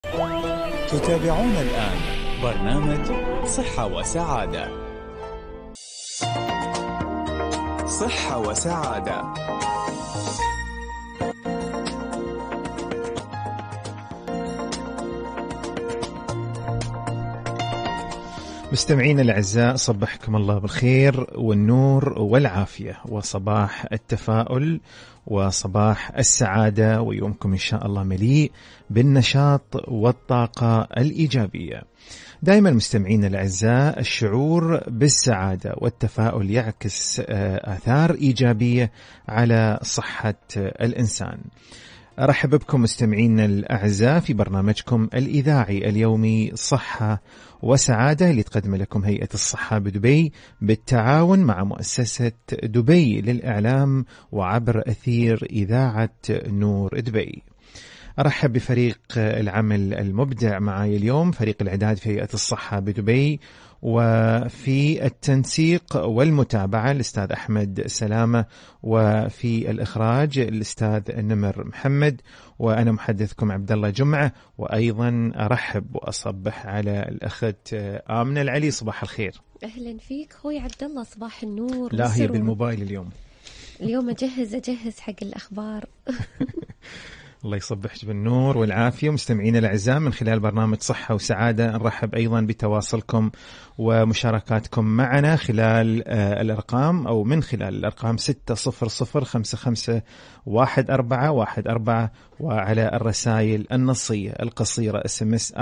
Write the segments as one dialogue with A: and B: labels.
A: تتابعون الآن برنامج صحة وسعادة. صحة وسعادة.
B: مستمعينا الأعزاء، صبحكم الله بالخير والنور والعافية، وصباح التفاؤل وصباح السعادة، ويومكم إن شاء الله مليء بالنشاط والطاقة الإيجابية. دائما مستمعينا الأعزاء، الشعور بالسعادة والتفاؤل يعكس آثار إيجابية على صحة الإنسان. أرحب بكم مستمعينا الأعزاء في برنامجكم الإذاعي اليومي صحة وسعادة، اللي تقدم لكم هيئة الصحة بدبي بالتعاون مع مؤسسة دبي للإعلام وعبر أثير إذاعة نور دبي. أرحب بفريق العمل المبدع معي اليوم، فريق الإعداد في هيئة الصحة بدبي، وفي التنسيق والمتابعة الأستاذ أحمد سلامة، وفي الإخراج الأستاذ نمر محمد، وأنا محدثكم عبد الله جمعة. وأيضا أرحب وأصبح على الأخت آمنة العلي. صباح الخير.
C: أهلا فيك خوي عبد الله، صباح النور.
B: لا هي بالموبايل اليوم
C: أجهز حق الأخبار.
B: الله يصبحك بالنور والعافية. مستمعين الأعزاء، من خلال برنامج صحة وسعادة نرحب أيضا بتواصلكم ومشاركاتكم معنا خلال الأرقام، أو من خلال الأرقام 600551414، وعلى الرسائل النصية القصيرة SMS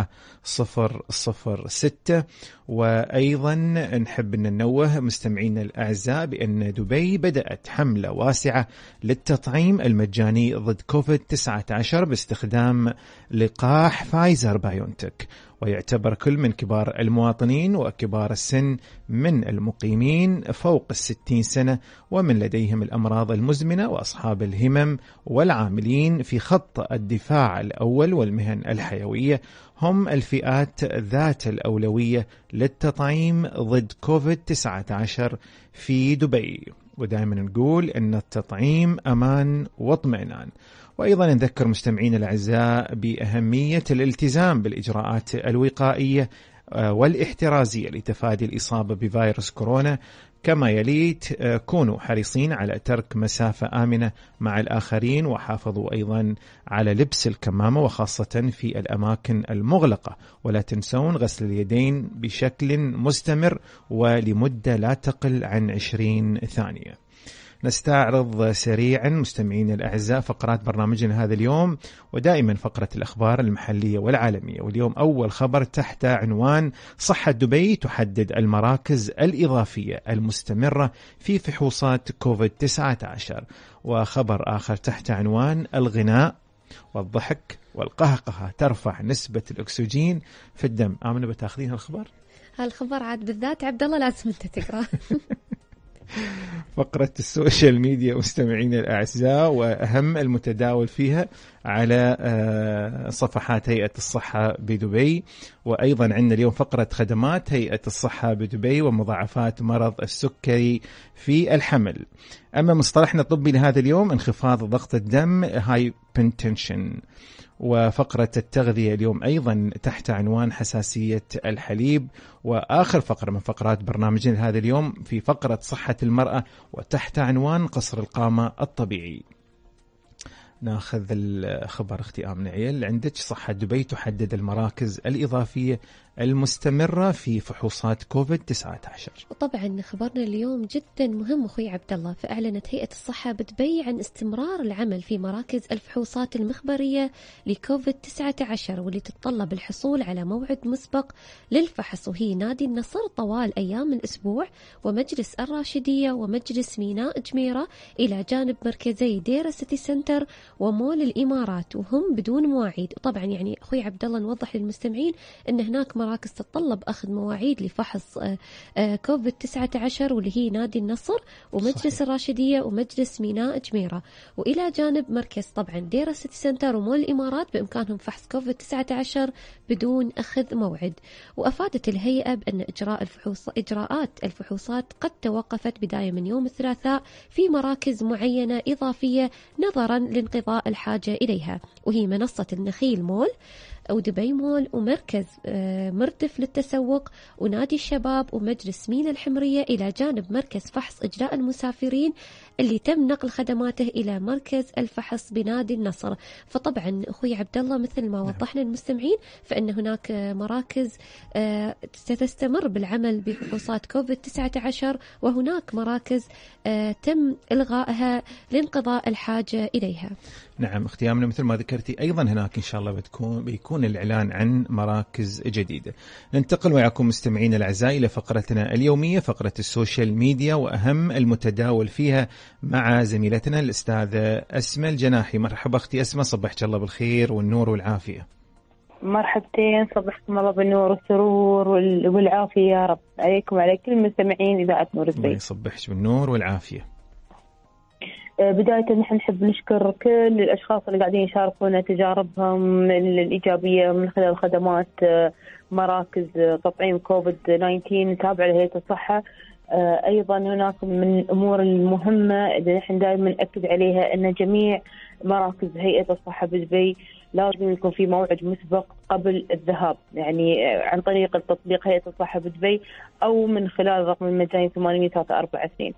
B: 4006. وأيضا نحب أن ننوه مستمعين الأعزاء بأن دبي بدأت حملة واسعة للتطعيم المجاني ضد كوفيد-19 باستخدام لقاح فايزر بايونتك، ويعتبر كل من كبار المواطنين وكبار السن من المقيمين فوق 60 سنة ومن لديهم الأمراض المزمنة وأصحاب الهمم والعاملين في خط الدفاع الأول والمهن الحيوية هم الفئات ذات الأولوية للتطعيم ضد كوفيد-19 في دبي. ودائما نقول أن التطعيم أمان واطمئنان. وأيضا نذكر مستمعين الأعزاء بأهمية الالتزام بالإجراءات الوقائية والاحترازية لتفادي الإصابة بفيروس كورونا. كما يلي كونوا حريصين على ترك مسافة آمنة مع الآخرين، وحافظوا أيضا على لبس الكمامة وخاصة في الأماكن المغلقة، ولا تنسون غسل اليدين بشكل مستمر ولمدة لا تقل عن 20 ثانية. نستعرض سريعا مستمعين الأعزاء فقرات برنامجنا هذا اليوم، ودائما فقرة الأخبار المحلية والعالمية. واليوم أول خبر تحت عنوان صحة دبي تحدد المراكز الإضافية المستمرة في فحوصات كوفيد-19. وخبر آخر تحت عنوان الغناء والضحك والقهقهة ترفع نسبة الأكسجين في الدم. آمنة بتاخذين
C: هالخبر عاد بالذات عبد الله لازم أنت تقرأ.
B: فقرة السوشيال ميديا مستمعين الأعزاء، وأهم المتداول فيها على صفحات هيئة الصحة بدبي. وأيضا عندنا اليوم فقرة خدمات هيئة الصحة بدبي ومضاعفات مرض السكري في الحمل. أما مصطلحنا الطبي لهذا اليوم انخفاض ضغط الدم هايبرتنشن. وفقرة التغذية اليوم أيضا تحت عنوان حساسية الحليب. وآخر فقرة من فقرات برنامجنا هذا اليوم في فقرة صحة المرأة وتحت عنوان قصر القامة الطبيعي. ناخذ الخبر اختي آمنة عيل، عندك صحة دبي تحدد المراكز الإضافية المستمرة في فحوصات كوفيد-19.
C: وطبعا خبرنا اليوم جدا مهم أخوي عبد الله، فأعلنت هيئة الصحة بدبي عن استمرار العمل في مراكز الفحوصات المخبرية لكوفيد-19 واللي تتطلب الحصول على موعد مسبق للفحص، وهي نادي النصر طوال أيام الأسبوع ومجلس الراشدية ومجلس ميناء جميرة، إلى جانب مركزي ديرة سيتي سنتر ومول الإمارات، وهم بدون مواعيد. وطبعا يعني أخوي عبد الله نوضح للمستمعين أن هناك مراكز تتطلب أخذ مواعيد لفحص كوفيد-19 واللي هي نادي النصر ومجلس صحيح. الراشدية ومجلس ميناء جميرة، وإلى جانب مركز طبعا ديرة سيتي سنتر ومول الإمارات بإمكانهم فحص كوفيد-19 بدون أخذ موعد. وأفادت الهيئة بأن إجراءات الفحوصات قد توقفت بداية من يوم الثلاثاء في مراكز معينة إضافية نظرا لانقضاء الحاجة إليها، وهي منصة النخيل مول ودبي مول ومركز مردف للتسوق ونادي الشباب ومجلس مينا الحمرية، إلى جانب مركز فحص إجراء المسافرين اللي تم نقل خدماته إلى مركز الفحص بنادي النصر. فطبعا أخوي عبد الله مثل ما وضحنا المستمعين فإن هناك مراكز ستستمر بالعمل بفحوصات كوفيد-19، وهناك مراكز تم إلغائها لانقضاء الحاجة إليها.
B: نعم أختي آمنة، مثل ما ذكرتي أيضا هناك إن شاء الله بيكون الإعلان عن مراكز جديدة. ننتقل وياكم مستمعين الأعزاء إلى فقرتنا اليومية، فقرة السوشيال ميديا وأهم المتداول فيها مع زميلتنا الأستاذة أسماء الجناحي. مرحبا أختي أسماء، صبحك الله بالخير والنور والعافية.
D: مرحبتين، صبحكم الله بالنور والسرور والعافية يا رب عليكم وعلى كل المستمعين إذاعة نور البيت.
B: الله يصبحك بالنور والعافية.
D: بداية نحن نحب نشكر كل الأشخاص اللي قاعدين يشاركونا تجاربهم الإيجابية من خلال خدمات مراكز تطعيم كوفيد-19 تابعة لهيئة الصحة. أيضا هناك من الأمور المهمة اللي نحن دائما نأكد عليها أن جميع مراكز هيئة الصحة بدبي لازم يكون في موعد مسبق قبل الذهاب، يعني عن طريق التطبيق هيئة الصحة بدبي أو من خلال الرقم المجاني 844.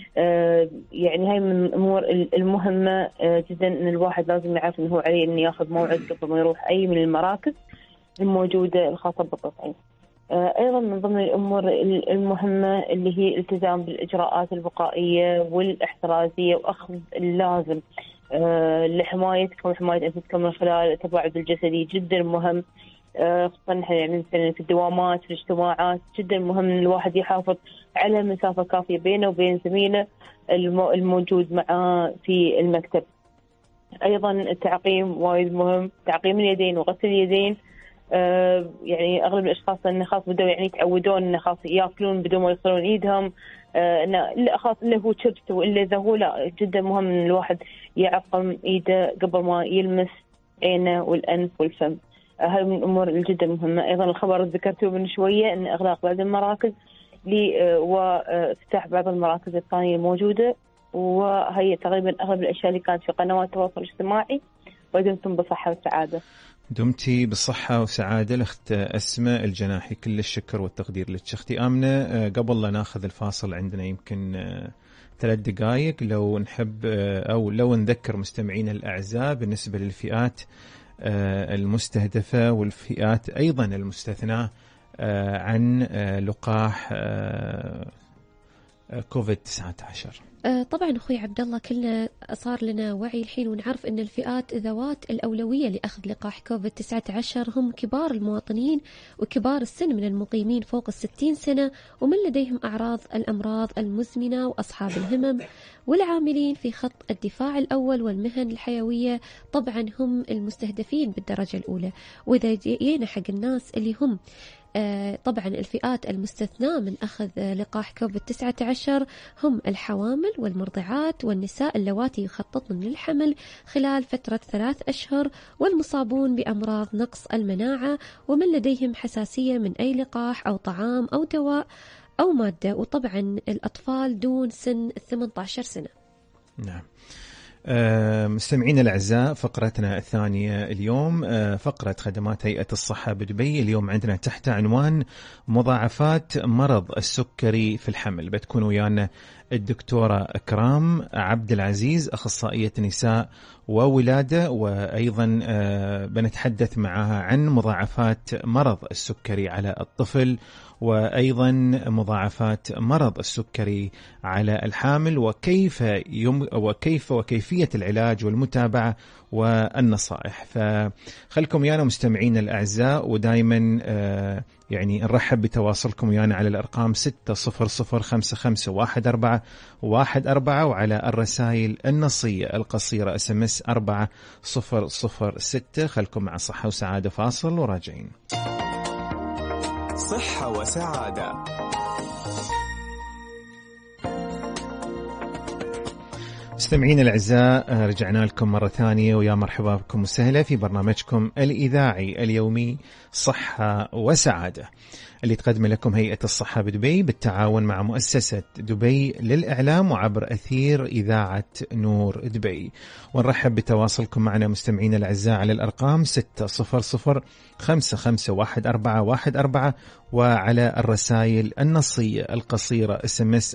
D: يعني هاي من الأمور المهمة جدا أن الواحد لازم يعرف أنه هو عليه أن يأخذ موعد قبل ما يروح أي من المراكز الموجودة الخاصة بالتطعيم. أيضا من ضمن الأمور المهمة اللي هي الالتزام بالإجراءات الوقائية والاحترازية وأخذ اللازم لحمايتكم وحماية أنفسكم من خلال التباعد الجسدي جدا مهم، خصوصا يعني في الدوامات في الاجتماعات جدا مهم ان الواحد يحافظ على مسافة كافية بينه وبين زميله الموجود معه في المكتب. أيضا التعقيم وايد مهم، تعقيم اليدين وغسل اليدين. يعني أغلب الأشخاص إنه خاص بدأوا يعني يتعودون إنه خاص يأكلون بدون ما يغسلون إيدهم، إنه خاص إلا هو شبت وإلا إذا هو لا، جدا مهم إن الواحد يعقم إيده قبل ما يلمس عينه والأنف والفم. هاي من الأمور الجدا مهمة. أيضا الخبر ذكرته من شوية إن إغلاق بعض المراكز وافتتاح بعض المراكز الثانية الموجودة، وهي تقريبا أغلب الأشياء اللي كانت في قنوات التواصل الاجتماعي. ودمتم بصحة وسعادة.
B: دمتي بالصحة وسعادة الأخت أسماء الجناحي، كل الشكر والتقدير لك. أختي آمنة، قبل لا ناخذ الفاصل عندنا يمكن 3 دقائق، لو نحب أو لو نذكر مستمعين الأعزاء بالنسبة للفئات المستهدفة والفئات أيضا المستثناة عن لقاح كوفيد-19.
C: طبعا أخوي عبد الله كلنا صار لنا وعي الحين ونعرف أن الفئات ذوات الأولوية لأخذ لقاح كوفيد-19 هم كبار المواطنين وكبار السن من المقيمين فوق 60 سنة ومن لديهم أعراض الأمراض المزمنة وأصحاب الهمم والعاملين في خط الدفاع الأول والمهن الحيوية. طبعا هم المستهدفين بالدرجة الأولى. وإذا جينا حق الناس اللي هم طبعا الفئات المستثناة من أخذ لقاح كوفيد-19 هم الحوامل والمرضعات والنساء اللواتي يخططن للحمل خلال فترة 3 أشهر والمصابون بأمراض نقص المناعة ومن لديهم حساسية من أي لقاح أو طعام أو دواء أو مادة، وطبعا الأطفال دون سن 18 سنة.
B: نعم. مستمعينا الأعزاء، فقرتنا الثانية اليوم فقرة خدمات هيئة الصحة بدبي. اليوم عندنا تحت عنوان مضاعفات مرض السكري في الحمل. بتكون ويانا الدكتورة إكرام عبد العزيز، أخصائية نساء وولادة، وأيضا بنتحدث معها عن مضاعفات مرض السكري على الطفل وأيضا مضاعفات مرض السكري على الحامل وكيفية العلاج والمتابعة والنصائح. فخلكم ويانا مستمعين الأعزاء، ودائما يعني نرحب بتواصلكم ويانا على الأرقام 600551414 وعلى الرسائل النصية القصيرة SMS 4006. خلكم مع صحة وسعادة، فاصل وراجعين.
A: صحة وسعادة.
B: مستمعينا الأعزاء، رجعنا لكم مرة ثانية ويا مرحبا بكم وسهلا في برنامجكم الإذاعي اليومي صحة وسعادة اللي تقدم لكم هيئة الصحة بدبي بالتعاون مع مؤسسة دبي للإعلام وعبر أثير إذاعة نور دبي. ونرحب بتواصلكم معنا مستمعينا الأعزاء على الأرقام 600-551414 وعلى الرسائل النصية القصيرة SMS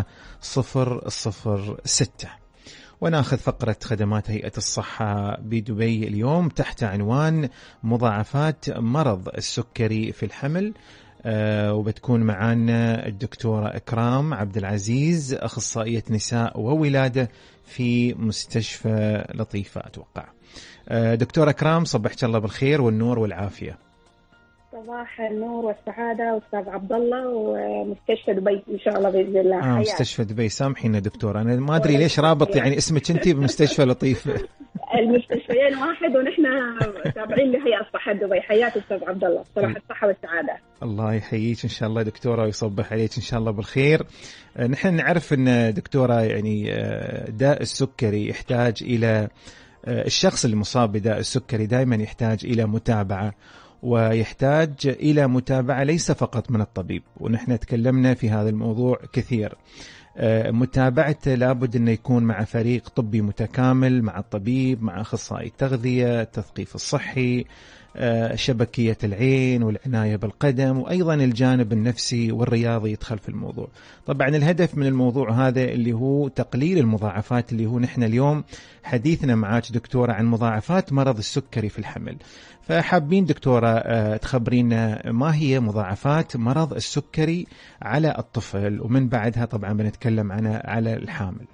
B: 4006. وناخذ فقرة خدمات هيئة الصحة بدبي اليوم تحت عنوان مضاعفات مرض السكري في الحمل. وبتكون معنا الدكتورة إكرام عبد العزيز، أخصائية نساء وولادة في مستشفى لطيفة أتوقع. دكتورة إكرام، صبحت الله بالخير والنور والعافية.
E: صباح النور والسعادة أستاذ عبد الله، ومستشفى دبي إن شاء الله بإذن الله.
B: مستشفى دبي، سامحينا دكتورة، أنا ما أدري ليش رابط يعني اسمك أنتي بمستشفى لطيفة.
E: المستشفيين واحد ونحن تابعين لهيئة الصحة دبي. حياك أستاذ عبد الله، صباح الصحة والسعادة.
B: الله يحييك إن شاء الله دكتورة ويصبح عليك إن شاء الله بالخير. نحن نعرف أن دكتورة يعني داء السكري يحتاج إلى الشخص المصاب بداء السكري دائما يحتاج إلى متابعة، ويحتاج إلى متابعة ليس فقط من الطبيب، ونحن تكلمنا في هذا الموضوع كثير. متابعته لابد أن يكون مع فريق طبي متكامل، مع الطبيب، مع أخصائي التغذية، التثقيف الصحي، شبكية العين والعناية بالقدم، وأيضا الجانب النفسي والرياضي يدخل في الموضوع. طبعا الهدف من الموضوع هذا اللي هو تقليل المضاعفات، اللي هو نحن اليوم حديثنا معاك دكتورة عن مضاعفات مرض السكري في الحمل. فحابين دكتورة تخبرينا ما هي مضاعفات مرض السكري على الطفل، ومن بعدها طبعا بنتكلم عنها على الحامل.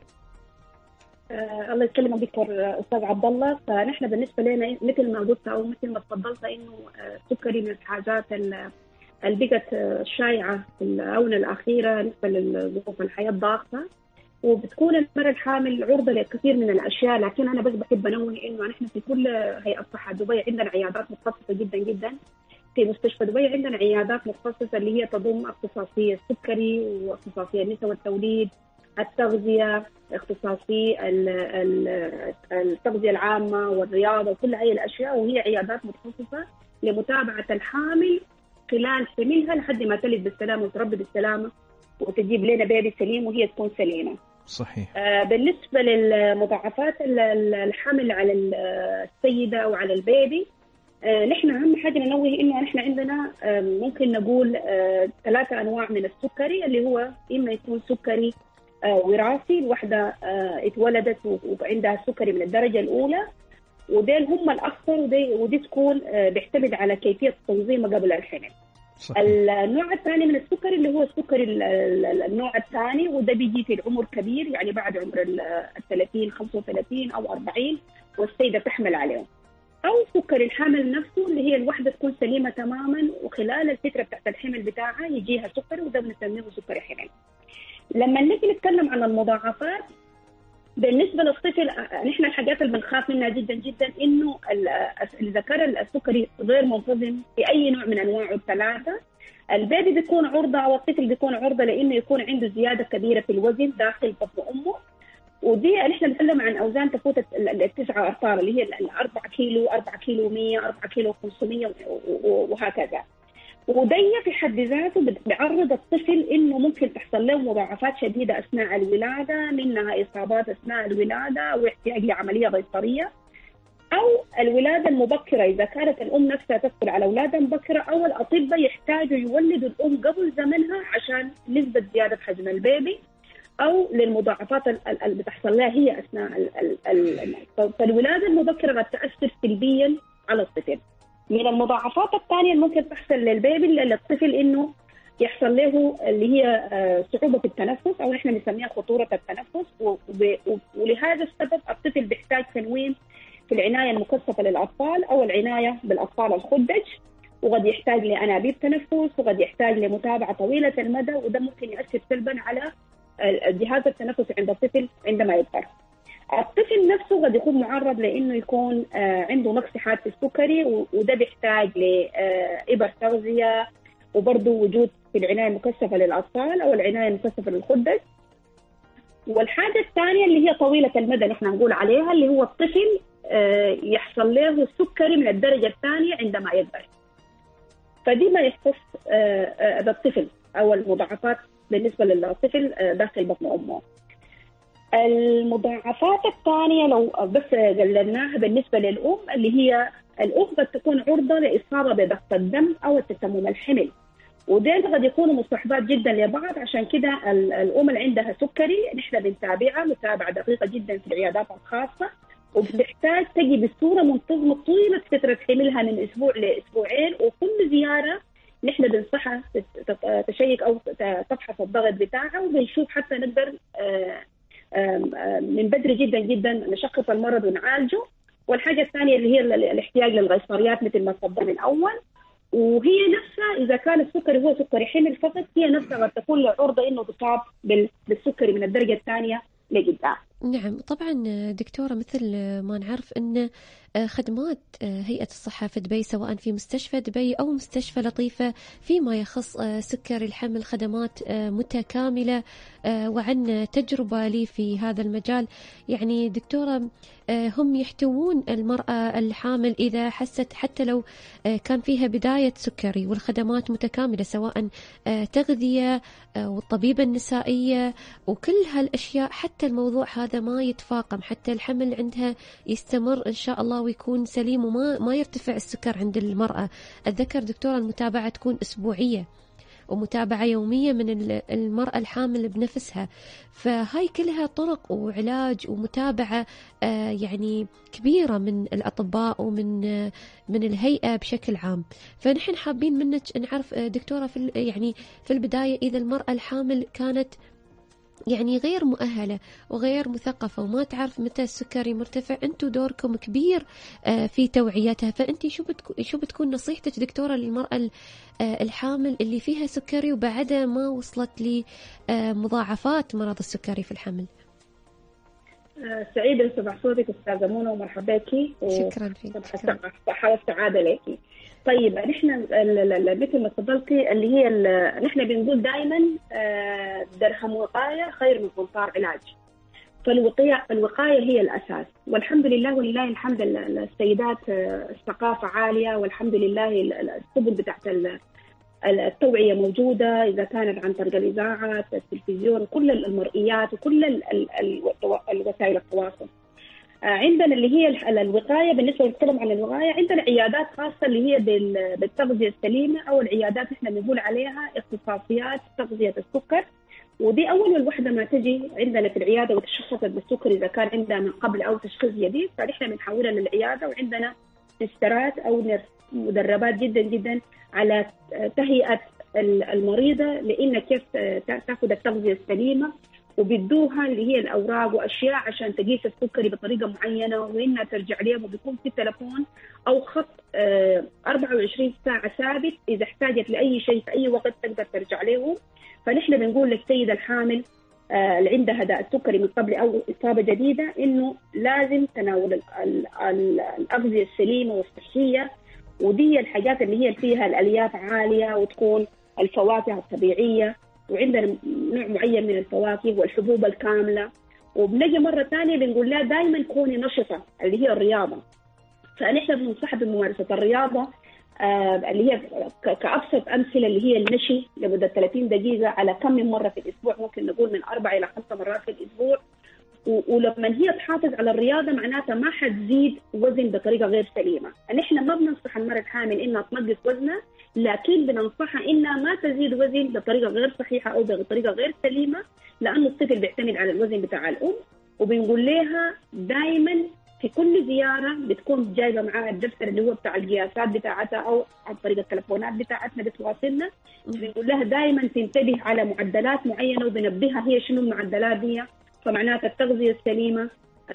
E: الله يسلمك دكتور أستاذ عبد الله. فنحن بالنسبة لنا مثل ما قلت أو مثل ما تفضلت إنه السكري من الحاجات اللي بقت شائعة في الآونة الأخيرة بالنسبة لظروف الحياة الضاغطة، وبتكون المرأة الحامل عرضة لكثير من الأشياء. لكن أنا بس بحب أنوه إنه نحن في كل هيئة الصحة دبي عندنا عيادات متخصصة جدا جدا. في مستشفى دبي عندنا عيادات متخصصة اللي هي تضم اختصاصية السكري واختصاصية النساء والتوليد، التغذية، اختصاصي التغذية العامة والرياضة وكل هاي الأشياء، وهي عيادات متخصصة لمتابعة الحامل خلال حملها لحد ما تلد بالسلامة وتربي بالسلامة وتجيب لنا بيبي سليم وهي تكون سليمة.
B: صحيح.
E: بالنسبة للمضاعفات الحمل على السيدة أو على البيبي، نحن أهم حاجة ننوه إنه نحن عندنا ممكن نقول 3 أنواع من السكري، اللي هو إما يكون سكري وراثي، الوحدة اتولدت وعندها سكري من الدرجة الأولى، وديل هم الأخطر، ودي تكون بيعتمد على كيفية تنظيمها قبل الحمل. النوع الثاني من السكري اللي هو السكري النوع الثاني، وده بيجي في العمر كبير، يعني بعد عمر 30 35 أو 40 والسيدة تحمل عليهم. أو سكري الحمل نفسه اللي هي الوحدة تكون سليمة تماما وخلال الفترة بتاعت الحمل بتاعها يجيها سكري، وده بنسميه سكري حمل. لما نجي نتكلم عن المضاعفات بالنسبة للطفل، نحن الحاجات اللي بنخاف منها جدا جدا إنه الذكر السكري غير منتظم في أي نوع من أنواعه الثلاثة. البيبي بيكون عرضة أو الطفل بيكون عرضة لأنه يكون عنده زيادة كبيرة في الوزن داخل بطن أمه، ودي نحن بنتكلم عن أوزان تفوت 9 أرطال اللي هي 4 كيلو 4 كيلو 100 4 كيلو 500 وهكذا. ودي في حد ذاته بيعرض الطفل إنه ممكن تحصل له مضاعفات شديدة أثناء الولادة، منها إصابات أثناء الولادة واحتياج لعملية قيصرية، أو الولادة المبكرة إذا كانت الأم نفسها تدخل على ولادة مبكرة، أو الأطباء يحتاجوا يولدوا الأم قبل زمنها عشان نسبة زيادة حجم البيبي، أو للمضاعفات اللي بتحصل لها هي أثناء فالولادة المبكرة قد تأثر سلبيا على الطفل. من المضاعفات الثانية اللي ممكن تحصل للبيبي للطفل إنه يحصل له اللي هي صعوبة في التنفس، أو نحن نسميها خطورة التنفس، ولهذا السبب الطفل بيحتاج تنويم في العناية المكثفة للأطفال أو العناية بالأطفال الخدج، وقد يحتاج لأنابيب تنفس، وقد يحتاج لمتابعة طويلة المدى، وده ممكن يؤثر سلبا على جهاز التنفس عند الطفل عندما يكبر. الطفل نفسه قد يكون معرض لأنه يكون عنده نقص حاد في السكري، وده بيحتاج لإبر تغذية، وبرضه وجود في العناية المكثفة للأطفال أو العناية المكثفة للخدج. والحاجة الثانية اللي هي طويلة المدى نحن نقول عليها، اللي هو الطفل يحصل له السكري من الدرجة الثانية عندما يكبر. فدي ما يخص بالطفل أو المضاعفات بالنسبة للطفل داخل بطن أمه. المضاعفات الثانية لو بس قلناها بالنسبة للأم، اللي هي الأم قد تكون عرضة لإصابة بضغط الدم أو التسمم الحمل، ودين قد يكونوا مصاحبات جدا لبعض. عشان كده الأم اللي عندها سكري نحن بنتابعها متابعة دقيقة جدا في العيادات الخاصة، وبتحتاج تجي بصورة منتظمة طيلة فترة حملها من أسبوع لأسبوعين، وكل زيارة نحن بنصحها تشيك أو تفحص الضغط بتاعها، وبنشوف حتى نقدر من بدري جدا جدا نشخص المرض ونعالجه. والحاجة الثانية اللي هي الاحتياج للغيصريات مثل ما تفضل من أول، وهي نفسها إذا كان السكري هو سكري حمل فقط، هي نفسها قد تكون عرضة إنه تصاب بالسكري من الدرجة الثانية لقدام.
C: نعم طبعا دكتورة، مثل ما نعرف أن خدمات هيئة الصحة في دبي سواء في مستشفى دبي أو مستشفى لطيفة فيما يخص سكري الحمل خدمات متكاملة، وعن تجربة لي في هذا المجال يعني دكتورة هم يحتوون المرأة الحامل إذا حست حتى لو كان فيها بداية سكري، والخدمات متكاملة سواء تغذية والطبيبة النسائية وكل هالأشياء، حتى الموضوع هذا ما يتفاقم، حتى الحمل عندها يستمر إن شاء الله ويكون سليم وما يرتفع السكر عند المرأة. الذكر دكتورة المتابعة تكون أسبوعية ومتابعة يومية من المرأة الحامل بنفسها، فهاي كلها طرق وعلاج ومتابعة يعني كبيرة من الأطباء ومن الهيئة بشكل عام. فنحن حابين منك نعرف دكتورة في البداية إذا المرأة الحامل كانت يعني غير مؤهلة وغير مثقفة وما تعرف متى السكري مرتفع، أنتوا دوركم كبير في توعيتها، فأنتي شو بتكون نصيحتك دكتورة للمرأة الحامل اللي فيها سكري وبعدها ما وصلت لمضاعفات مرض السكري في الحمل؟
E: سعيدة بسمع صوتك أستاذة منى ومرحبا بك.
C: شكرا فيك.
E: صحة والسعادة لك. طيب نحن مثل ما تفضلتي اللي هي نحن بنقول دائما درهم وقاية خير من قنطار علاج. فالوقاية هي الأساس، والحمد لله ولله الحمد السيدات الثقافة عالية، والحمد لله السبل بتاعت التوعية موجودة، إذا كانت عن طريق الإذاعة التلفزيون كل المرئيات وكل الوسائل التواصل. عندنا اللي هي الوقاية. بالنسبة نتكلم عن الوقاية عندنا عيادات خاصة اللي هي بالتغذية السليمة، أو العيادات إحنا بنقول عليها اختصاصيات تغذية السكر، ودي أول وحدة ما تجي عندنا في العيادة وتشخصت بالسكر إذا كان عندها من قبل أو تشخيص جديد، فإحنا بنحولها للعيادة، وعندنا سيسترات أو مدربات جدا جدا على تهيئة المريضة لإن كيف تأخذ التغذية السليمة، وبيدوها اللي هي الأوراق وأشياء عشان تقيس السكري بطريقة معينة، وإنها ترجع لهم، وبيكون في تلفون أو خط 24 ساعة ثابت إذا احتاجت لأي شيء في أي وقت تقدر ترجع لهم. فنحن بنقول للسيدة الحامل اللي عندها داء السكري من قبل أو إصابة جديدة إنه لازم تناول الأغذية السليمة والصحية، ودي الحاجات اللي هي فيها الألياف عالية، وتكون الفواكه الطبيعية، وعندنا نوع معين من الفواكه والحبوب الكاملة. وبنجي مرة ثانية بنقول لها دائما كوني نشطة اللي هي الرياضة، فنحن بننصح بممارسة الرياضة اللي هي كأبسط أمثلة اللي هي المشي لمدة 30 دقيقة على كم من مرة في الأسبوع، ممكن نقول من 4 إلى 5 مرات في الأسبوع. ولما هي تحافظ على الرياضة معناتها ما حتزيد وزن بطريقة غير سليمة. نحن ما بننصح المرأة الحامل إنها تنقص وزنها، لكن بننصحها إنها ما تزيد وزن بطريقة غير صحيحة أو بطريقة غير سليمة، لأنه الطفل بيعتمد على الوزن بتاع الأم. وبنقول لها دائما في كل زيارة بتكون جايبة معاها الدفتر اللي هو بتاع القياسات بتاعتها، أو عن طريق التلفونات بتاعتنا بتواصلنا. بنقول لها دائما تنتبه على معدلات معينة، وبنبهها هي شنو المعدلات دي. فمعناتها التغذية السليمة،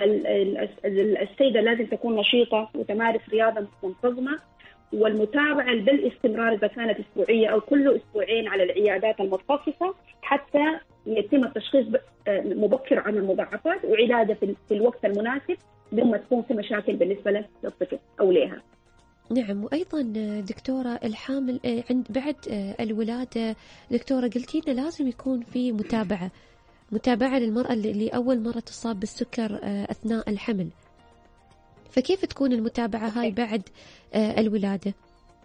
E: السيدة لازم تكون نشيطة وتمارس رياضة منتظمة، والمتابعة بالاستمرار إذا كانت أسبوعية أو كل أسبوعين على العيادات المتخصصة حتى يتم التشخيص مبكر عن المضاعفات وعلاجها في الوقت المناسب لما تكون في مشاكل بالنسبة للطفل أو لها.
C: نعم. وأيضا دكتورة الحامل عند بعد الولادة دكتورة قلتي لنا لازم يكون في متابعة، متابعة للمرأة اللي أول مرة تصاب بالسكر أثناء الحمل، فكيف تكون المتابعة هاي بعد الولادة؟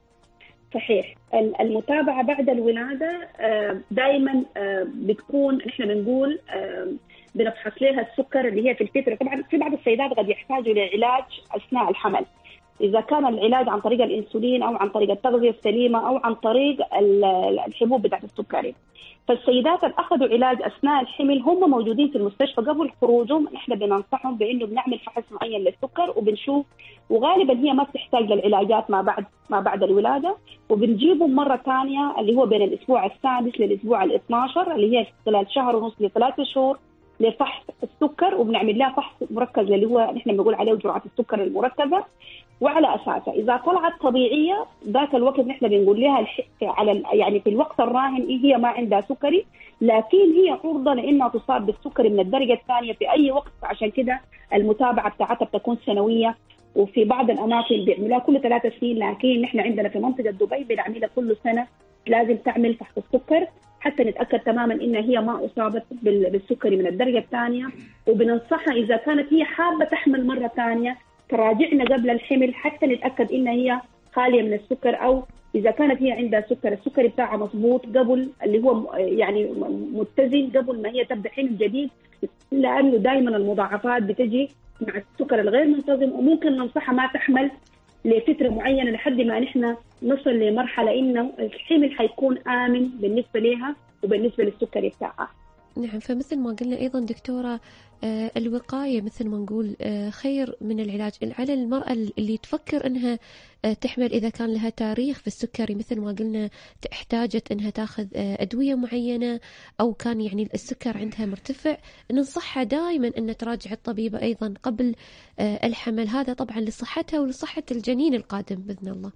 E: صحيح، المتابعة بعد الولادة دائما بتكون نحن بنقول بنفحص لها السكر اللي هي في الفترة. طبعا في بعض السيدات قد يحتاجوا لعلاج أثناء الحمل، إذا كان العلاج عن طريق الإنسولين أو عن طريق التغذية السليمة أو عن طريق الحبوب بتاعت السكري. فالسيدات اللي أخذوا علاج أثناء الحمل هم موجودين في المستشفى قبل خروجهم، نحن بننصحهم بإنه بنعمل فحص معين للسكر وبنشوف، وغالبا هي ما بتحتاج للعلاجات ما بعد الولادة، وبنجيبهم مرة ثانية اللي هو بين الأسبوع السادس للأسبوع ال12 اللي هي خلال شهر ونص ل3 شهور لفحص السكر، وبنعمل لها فحص مركز اللي هو نحن بنقول عليه جرعة السكر المركزة، وعلى أساسها إذا طلعت طبيعية ذاك الوقت نحن بنقول لها يعني في الوقت الراهن هي ما عندها سكري، لكن هي عرضة لأنها تصاب بالسكري من الدرجة الثانية في أي وقت. عشان كده المتابعة بتاعتها بتكون سنوية، وفي بعض الأماكن بيعملوها كل 3 سنين، لكن نحن عندنا في منطقة دبي بنعملها كل سنة، لازم تعمل فحص السكر حتى نتأكد تماما إن هي ما أصابت بالسكري من الدرجة الثانية. وبننصحها إذا كانت هي حابة تحمل مرة ثانية تراجعنا قبل الحمل حتى نتأكد إن هي خالية من السكر، أو إذا كانت هي عندها سكر السكري بتاعها مضبوط قبل اللي هو يعني متزن قبل ما هي تبدأ حمل جديد، لأنه دائما المضاعفات بتجي مع السكر الغير منتظم، وممكن ننصحها ما تحمل لفترة معينة لحد ما نحن نصل لمرحلة إنه الحمل حيكون آمن بالنسبة لها وبالنسبة للسكري بتاعها.
C: نعم، فمثل ما قلنا أيضا دكتورة الوقاية مثل ما نقول خير من العلاج. على المرأة اللي تفكر أنها تحمل إذا كان لها تاريخ في السكري مثل ما قلنا احتاجت أنها تاخذ أدوية معينة أو كان يعني السكر عندها مرتفع، ننصحها دائما أن تراجع الطبيبة أيضا قبل الحمل، هذا طبعا لصحتها ولصحة الجنين القادم بإذن الله.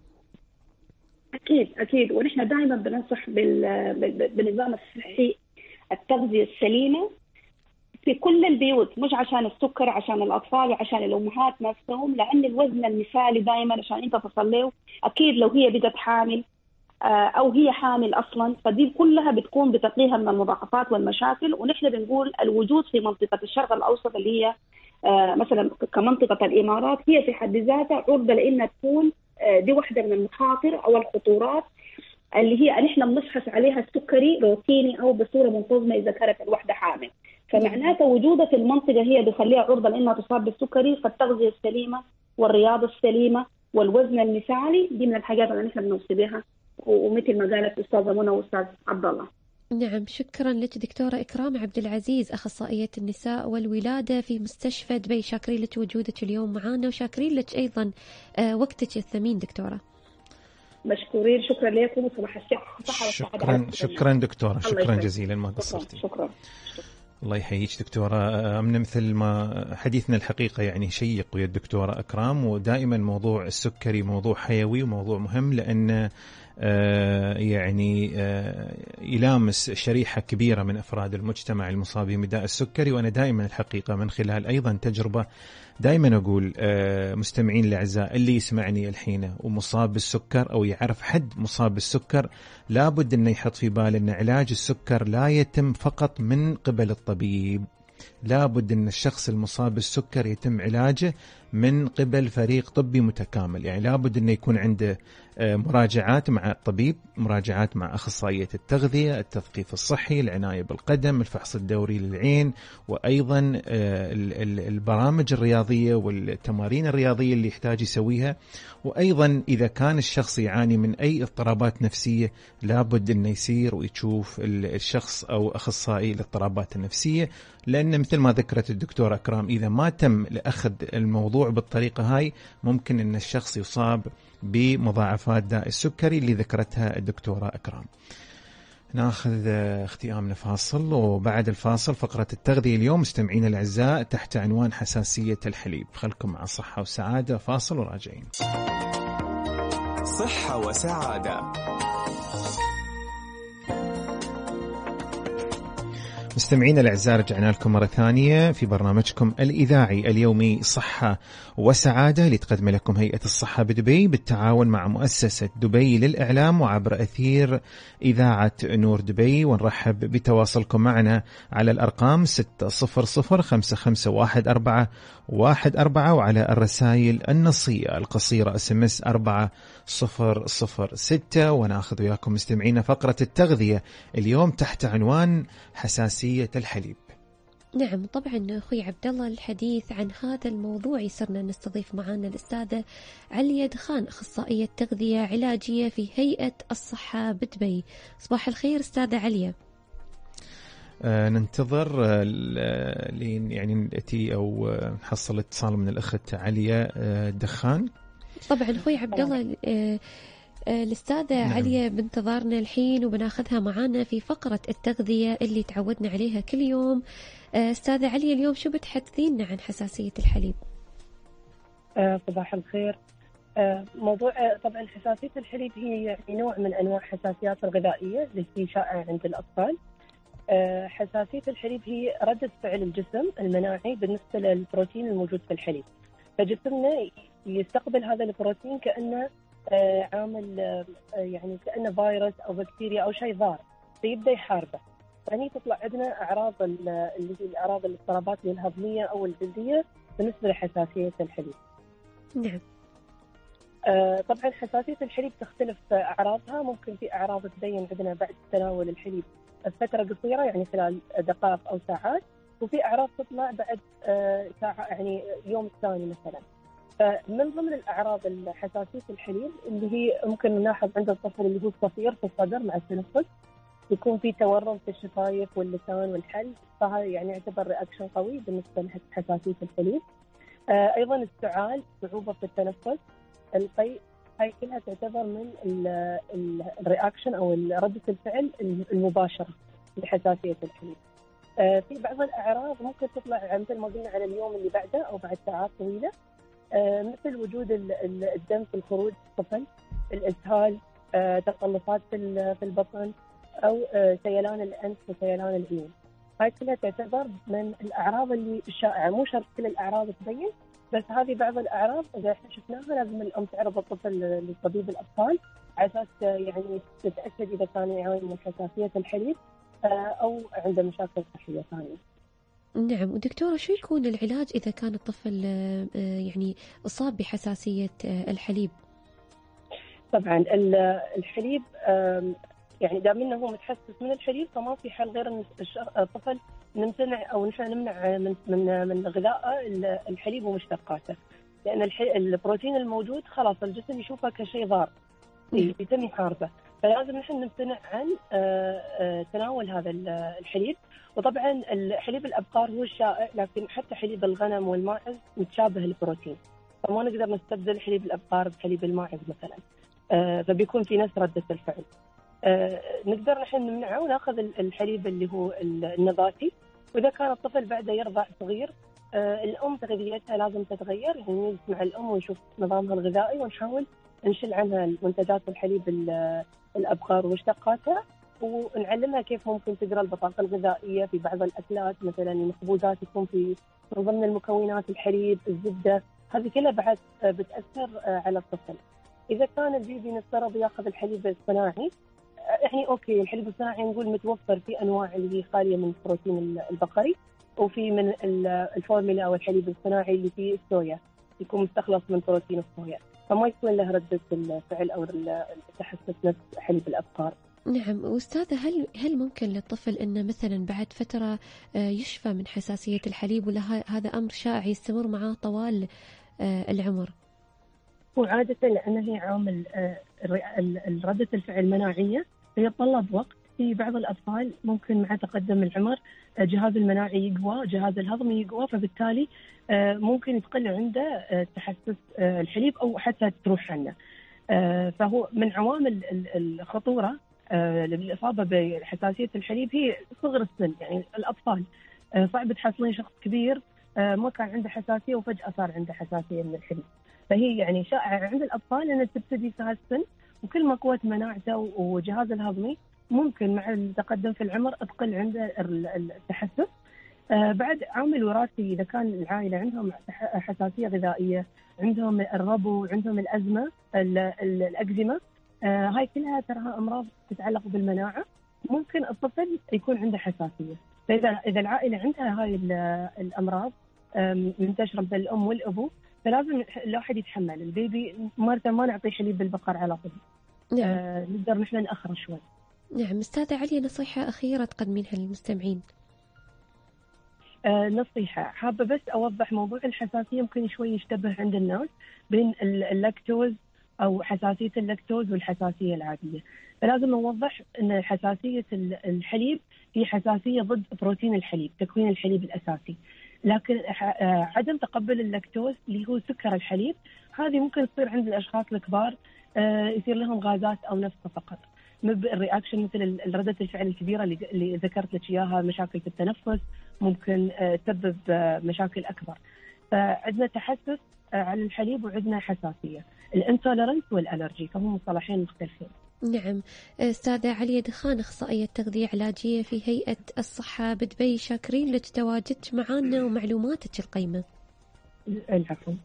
E: أكيد ونحن دائما بننصح بالنظام الصحي التغذية السليمة في كل البيوت، مش عشان السكر، عشان الأطفال وعشان الأمهات نفسهم، لأن الوزن المثالي دائما عشان أنت تصل له. أكيد لو هي بقت حامل أو هي حامل أصلا فدي كلها بتكون بتقيها من المضاعفات والمشاكل. ونحن بنقول الوجود في منطقة الشرق الأوسط اللي هي مثلا كمنطقة الإمارات هي في حد ذاتها عرضة لأنها تكون دي واحدة من المخاطر أو الخطورات اللي هي نحن بنفحص عليها السكري روتيني أو بصورة منتظمة إذا كانت الوحدة حامل. فمعناته وجودها في المنطقة هي بيخليها عرضة لأنها تصاب بالسكري. فالتغذية السليمة والرياضة السليمة والوزن المثالي دي من الحاجات اللي نحن بنوصي بها، ومثل ما قالت أستاذة منى وأستاذ عبد الله.
C: نعم، شكرا لك دكتورة إكرام عبد العزيز، أخصائية النساء والولادة في مستشفى دبي. شاكرين لك وجودك اليوم معنا، وشاكرين لك أيضا وقتك الثمين دكتورة.
E: مشكورين، شكرا لكم وصباح الصحة.
B: شكرا دكتورة، شكرا جزيلا ما قصرتي.
E: شكرا.
B: الله يحييك دكتورة. من مثل ما حديثنا الحقيقة يعني شيق ويا الدكتورة أكرام، ودائما موضوع السكري موضوع حيوي وموضوع مهم لأن يعني يلامس شريحة كبيرة من أفراد المجتمع المصابين بداء السكري. وأنا دائما الحقيقة من خلال أيضا تجربة دائما أقول مستمعين الأعزاء اللي يسمعني الحين ومصاب بالسكر أو يعرف حد مصاب بالسكر لابد أنه يحط في باله أن علاج السكر لا يتم فقط من قبل الطبيب، لابد أن الشخص المصاب بالسكر يتم علاجه من قبل فريق طبي متكامل. يعني لابد أنه يكون عنده مراجعات مع الطبيب، مراجعات مع أخصائية التغذية، التثقيف الصحي، العناية بالقدم، الفحص الدوري للعين، وأيضا البرامج الرياضية والتمارين الرياضية اللي يحتاج يسويها. وأيضا إذا كان الشخص يعاني من أي اضطرابات نفسية لابد أنه يسير ويشوف الشخص أو أخصائي الاضطرابات النفسية، لأن مثل ما ذكرت الدكتورة أكرام إذا ما تم لأخذ الموضوع بالطريقة هاي ممكن أن الشخص يصاب بمضاعفات داء السكري اللي ذكرتها الدكتورة أكرام. ناخذ اختيامنا فاصل، وبعد الفاصل فقرة التغذية اليوم مستمعين الأعزاء تحت عنوان حساسية الحليب. خلكم مع صحة وسعادة، فاصل وراجعين.
A: صحة وسعادة.
B: مستمعينا الأعزاء، رجعنا لكم مرة ثانية في برنامجكم الإذاعي اليومي صحة وسعادة اللي تقدم لكم هيئة الصحة بدبي بالتعاون مع مؤسسة دبي للإعلام وعبر أثير إذاعة نور دبي. ونرحب بتواصلكم معنا على الأرقام 600551414 وعلى الرسائل النصية القصيرة SMS 4006. ونأخذ وياكم مستمعينا فقرة التغذية اليوم تحت عنوان حساسية الحليب.
C: نعم طبعا أخوي عبد الله، الحديث عن هذا الموضوع يسرنا نستضيف معنا الأستاذة عليا دخان، أخصائية تغذية علاجية في هيئة الصحة بدبي. صباح الخير أستاذة عليا.
B: ننتظر لين يعني نأتي أو نحصل اتصال من الأخت عليا دخان.
C: طبعا أخوي عبد الله، الأستاذة
B: نعم.
C: عليا بانتظارنا الحين وبناخذها معانا في فقرة التغذية اللي تعودنا عليها كل يوم. أستاذة عليا، اليوم شو بتحدثينا عن حساسية الحليب؟
F: صباح الخير. موضوع طبعا حساسية الحليب هي يعني نوع من أنواع حساسيات الغذائية اللي هي شائعة عند الأطفال. حساسية الحليب هي ردة فعل الجسم المناعي بالنسبة للبروتين الموجود في الحليب، فجسمنا يستقبل هذا البروتين كأنه عامل يعني كأنه فيروس أو بكتيريا أو شيء ضار، فيبدأ يحاربه. يعني تطلع عندنا أعراض اللي هي الأعراض الاضطرابات الهضمية أو الجلدية بالنسبة لحساسية الحليب.
C: نعم.
F: طبعا حساسية الحليب تختلف أعراضها، ممكن في أعراض تبين عندنا بعد تناول الحليب فترة قصيرة يعني خلال دقائق أو ساعات، وفي أعراض تطلع بعد ساعة يعني يوم الثاني مثلا. فمن ضمن الأعراض حساسية الحليب اللي هي ممكن نلاحظ عند الطفل اللي هو الصفير في الصدر مع التنفس، يكون في تورم في الشفايف واللسان والحلق، فهذا يعني يعتبر رياكشن قوي بالنسبة لحساسية الحليب. أيضا السعال، صعوبة في التنفس، القيء، هاي كلها تعتبر من الرياكشن أو ردة الفعل المباشرة لحساسية الحليب. في بعض الأعراض ممكن تطلع مثل ما قلنا على اليوم اللي بعده أو بعد ساعات طويلة، مثل وجود الدم في الخروج الطفل، الإسهال، تقلصات في البطن، أو سيلان الأنف وسيلان العيون. هاي كلها تعتبر من الأعراض اللي الشائعة. مو شرط كل الأعراض تبين، بس هذه بعض الأعراض إذا احنا شفناها لازم الأم تعرض الطفل لطبيب الأطفال على أساس يعني تتأكد إذا كان يعاني من حساسية الحليب أو عنده مشاكل صحية ثانية.
C: نعم. ودكتورة، شو يكون العلاج إذا كان الطفل يعني أصاب بحساسية الحليب؟
F: طبعا الحليب يعني دام انه هو متحسس من الحليب فما في حل غير ان الطفل نمتنع او نمنع من غذائه الحليب ومشتقاته، لان البروتين الموجود خلاص الجسم يشوفه كشيء ضار يتم يحاربه، فلازم نحن نمتنع عن تناول هذا الحليب. وطبعا حليب الابقار هو الشائع، لكن حتى حليب الغنم والماعز متشابه البروتين، فما نقدر نستبدل حليب الابقار بحليب الماعز مثلا، فبيكون في نفس ردة الفعل. نقدر نحن نمنعه وناخذ الحليب اللي هو النباتي. وإذا كان الطفل بعده يرضع صغير، الأم تغذيتها لازم تتغير، يعني نجلس مع الأم ونشوف نظامها الغذائي ونحاول نشيل عنها منتجات الحليب الأبقار ومشتقاتها، ونعلمها كيف ممكن تقرأ البطاقة الغذائية في بعض الأكلات، مثلا المخبوزات يكون في من ضمن المكونات الحليب، الزبدة، هذه كلها بعد بتأثر على الطفل. إذا كان البيبي نفترض ياخذ الحليب الصناعي، يعني أوكي الحليب الصناعي نقول متوفر في أنواع اللي هي خالية من البروتين البقري، وفي من الفورميلا أو الحليب الصناعي اللي فيه الصويا يكون مستخلص من بروتين الصويا، فما يكون له ردة الفعل أو التحسس نفس حليب الأبقار.
C: نعم. وأستاذة، هل ممكن للطفل أنه مثلا بعد فترة يشفى من حساسية الحليب، ولا هذا أمر شائع يستمر معه طوال العمر؟
F: وعادة لأن هي عامل ردة الفعل المناعية فيتطلب وقت. في بعض الأطفال ممكن مع تقدم العمر جهاز المناعي يقوى، جهاز الهضمي يقوى، فبالتالي ممكن يتقل عنده تحسس الحليب أو حتى تروح عنه. فهو من عوامل الخطورة للإصابة بحساسية الحليب هي صغر السن، يعني الأطفال صعب تحصلين شخص كبير ما كان عنده حساسية وفجأة صار عنده حساسية من الحليب، فهي يعني شائعة عند الأطفال أن تبتدي في هالسن، وكل ما قوت مناعته وجهاز الهضمي ممكن مع التقدم في العمر تقل عنده التحسس. بعد عامل وراثي، إذا كان العائلة عندهم حساسية غذائية، عندهم الربو، عندهم الأزمة، الأكزيما، هاي كلها تراها أمراض تتعلق بالمناعة، ممكن الطفل يكون عنده حساسية. فإذا العائلة عندها هاي الأمراض منتشرة بين الأم والأبو، فلازم الواحد يتحمل. البيبي مرة ما نعطي حليب بالبقر على طول. نعم. نقدر نحن نأخر شوي.
C: نعم. أستاذة عليا، نصيحة أخيرة تقدمينها للمستمعين؟
F: نصيحة حابة بس أوضح موضوع الحساسية، ممكن شوي يشتبه عند الناس بين اللاكتوز أو حساسية اللاكتوز والحساسية العادية. فلازم نوضح أن حساسية الحليب هي حساسية ضد بروتين الحليب، تكوين الحليب الأساسي. لكن عدم تقبل اللاكتوز اللي هو سكر الحليب، هذه ممكن تصير عند الأشخاص الكبار، يصير لهم غازات أو نفخة فقط، الرياكشن مثل ردة الفعل الكبيرة اللي ذكرت لك إياها، مشاكل في التنفس، ممكن تسبب مشاكل أكبر. فعندنا تحسس على الحليب وعندنا حساسية، الانتولرنس والألرجي، فهم مصطلحين مختلفين.
C: نعم. أستاذة عليا دخان، أخصائية تغذية علاجية في هيئة الصحة بدبي، شاكرين لك تواجدك معنا ومعلوماتك القيمة.
F: العفو.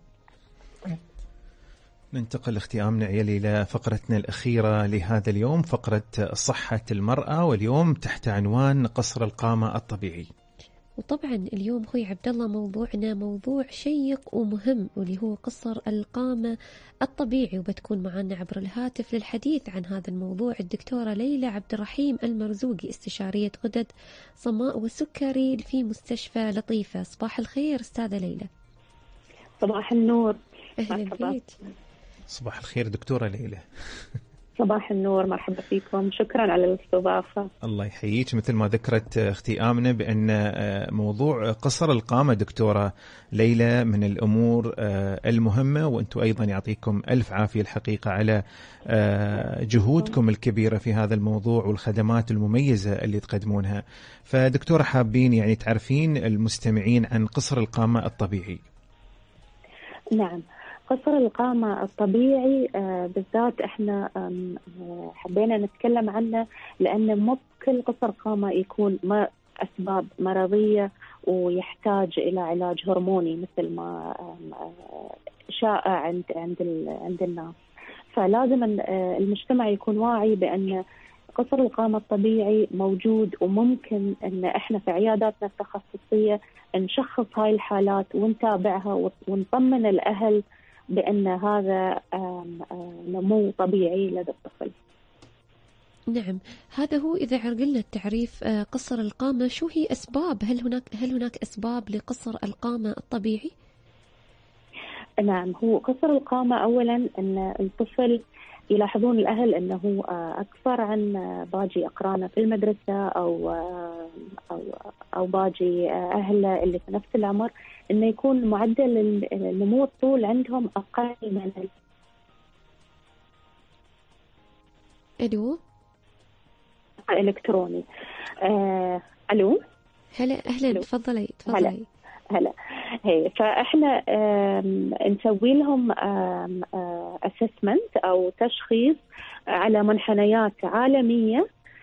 B: ننتقل اختيامنا عيالي إلى فقرتنا الأخيرة لهذا اليوم، فقرة صحة المرأة، واليوم تحت عنوان قصر القامة الطبيعي. وطبعا اليوم أخوي عبد الله موضوعنا موضوع شيق ومهم، واللي هو قصر القامة الطبيعي، وبتكون معنا عبر الهاتف للحديث عن هذا الموضوع الدكتورة ليلى عبد الرحيم المرزوقي، استشارية غدد صماء والسكري في مستشفى لطيفة. صباح الخير أستاذة ليلى.
G: صباح النور.
C: أهلا فيك.
B: صباح الخير دكتورة ليلى.
G: صباح النور، مرحبا فيكم، شكرا على الاستضافة.
B: الله يحييك. مثل ما ذكرت اختي آمنة بأن موضوع قصر القامة دكتورة ليلى من الأمور المهمة، وأنتم أيضا يعطيكم ألف عافية الحقيقة على جهودكم الكبيرة في هذا الموضوع والخدمات المميزة اللي تقدمونها. فدكتورة حابين يعني تعرفين المستمعين عن قصر القامة الطبيعي.
G: نعم، قصر القامة الطبيعي بالذات احنا حبينا نتكلم عنه، لأن مو كل قصر قامة يكون أسباب مرضية ويحتاج إلى علاج هرموني مثل ما شائع عند الناس. فلازم المجتمع يكون واعي بأن قصر القامة الطبيعي موجود، وممكن أن احنا في عياداتنا التخصصية نشخص هاي الحالات ونتابعها ونطمن الأهل بأن هذا نمو طبيعي لدى الطفل.
C: نعم، هذا هو. إذا عرقلنا التعريف قصر القامة، شو هي أسباب؟ هل هناك أسباب لقصر القامة الطبيعي؟
G: نعم، هو قصر القامة أولا أن الطفل يلاحظون الأهل أنه أكثر عن باقي أقرانه في المدرسة أو باقي أهله اللي في نفس العمر، أنه يكون معدل النمو الطول عندهم أقل من الإلكتروني. ألو.
C: هلا أهلا. تفضلي.
G: هلا. فإحنا نسوي لهم assessment أو تشخيص على منحنيات عالمية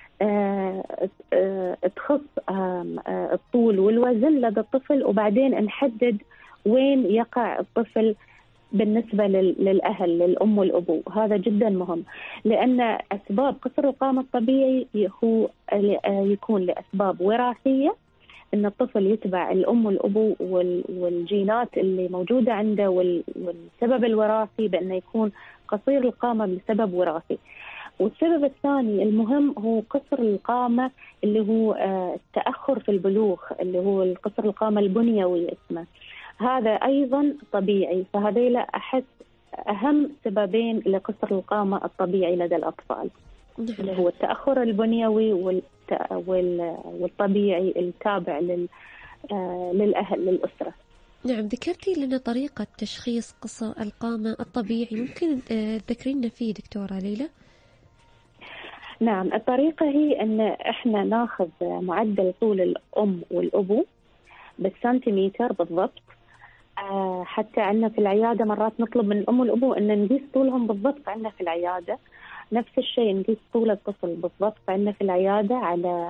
G: تخص الطول والوزن لدى الطفل، وبعدين نحدد وين يقع الطفل بالنسبة للأهل، للأم والأبو. هذا جدا مهم، لأن أسباب قصر القامة الطبيعي هو يكون لأسباب وراثية، إن الطفل يتبع الأم والأبو والجينات اللي موجودة عنده، والسبب الوراثي بأنه يكون قصير القامة بسبب وراثي. والسبب الثاني المهم هو قصر القامة اللي هو التأخر في البلوغ، اللي هو قصر القامة البنيوي اسمه. هذا أيضا طبيعي. فهذيلا أحس أهم سببين لقصر القامة الطبيعي لدى الأطفال، اللي هو التأخر البنيوي والطبيعي التابع للأهل للأسرة.
C: نعم، ذكرتي لنا طريقة تشخيص قصر القامة الطبيعي، ممكن تذكرينا فيه دكتورة ليلى؟
G: نعم، الطريقة هي أن إحنا ناخذ معدل طول الأم والأبو بالسنتيمتر بالضبط. حتى عندنا في العيادة مرات نطلب من الأم والأبو أن نقيس طولهم بالضبط عندنا في العيادة. نفس الشيء نقيس طول الطفل بالضبط عندنا في العيادة على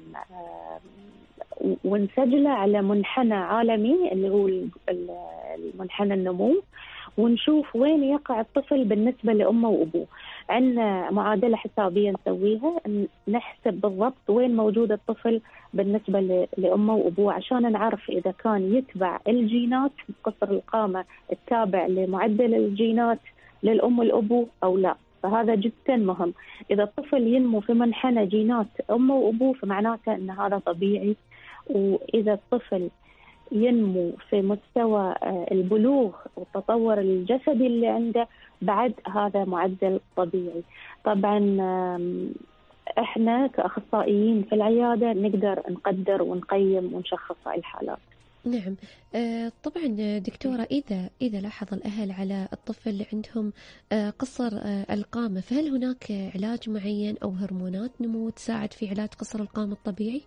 G: ونسجله على منحنى عالمي اللي هو المنحنى النمو، ونشوف وين يقع الطفل بالنسبة لأمه وأبوه. عندنا معادلة حسابية نسويها نحسب بالضبط وين موجود الطفل بالنسبة لأمه وأبوه، عشان نعرف إذا كان يتبع الجينات قصر القامة التابع لمعدل الجينات للأم والأبو أو لا. فهذا جدا مهم. إذا الطفل ينمو في منحنى جينات أمه وأبوه فمعناته أن هذا طبيعي، وإذا الطفل ينمو في مستوى البلوغ والتطور الجسدي اللي عنده بعد هذا معدل طبيعي. طبعا احنا كأخصائيين في العيادة نقدر نقدر ونقيم ونشخص هاي الحالات.
C: نعم. طبعا دكتورة، إذا لاحظ الأهل على الطفل اللي عندهم قصر القامة، فهل هناك علاج معين أو هرمونات نمو تساعد في علاج قصر القامة الطبيعي؟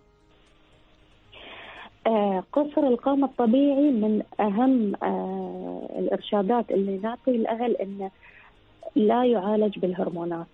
G: قصر القامة الطبيعي من أهم الإرشادات اللي نعطي الأهل إنه لا يعالج بالهرمونات،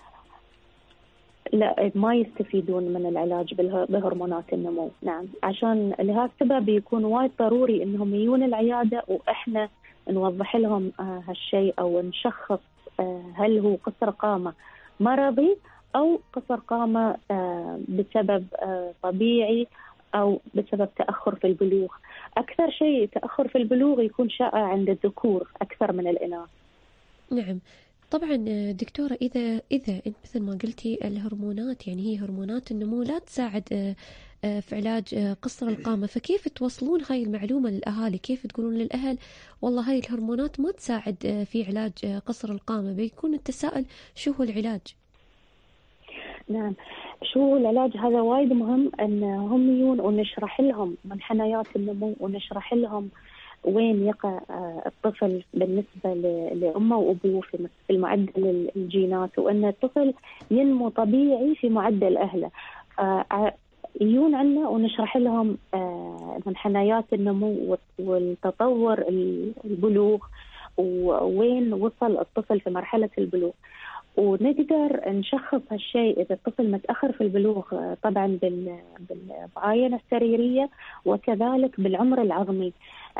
G: لا ما يستفيدون من العلاج بهرمونات النمو. نعم، عشان لهذا السبب يكون وايد ضروري إنهم يجون العيادة وإحنا نوضح لهم هالشيء أو نشخص هل هو قصر قامة مرضي أو قصر قامة بسبب طبيعي أو بسبب تأخر في البلوغ. أكثر شيء تأخر في البلوغ يكون شائع عند الذكور أكثر من الإناث.
C: نعم. طبعا دكتورة، إذا أنت مثل ما قلتي الهرمونات، يعني هي هرمونات النمو لا تساعد في علاج قصر القامة، فكيف توصلون هاي المعلومة للأهالي؟ كيف تقولون للأهل والله هاي الهرمونات ما تساعد في علاج قصر القامة؟ بيكون التساؤل شو هو العلاج؟
G: نعم، شو العلاج؟ هذا وايد مهم أن هم يجون ونشرح لهم منحنيات النمو ونشرح لهم وين يقع الطفل بالنسبة لأمه وأبوه في المعدل الجينات، وأن الطفل ينمو طبيعي في معدل أهله. يجون عنا ونشرح لهم منحنيات النمو والتطور البلوغ ووين وصل الطفل في مرحلة البلوغ، ونقدر نشخص هالشيء إذا الطفل متأخر في البلوغ طبعا بالعاينة السريرية وكذلك بالعمر العظمي.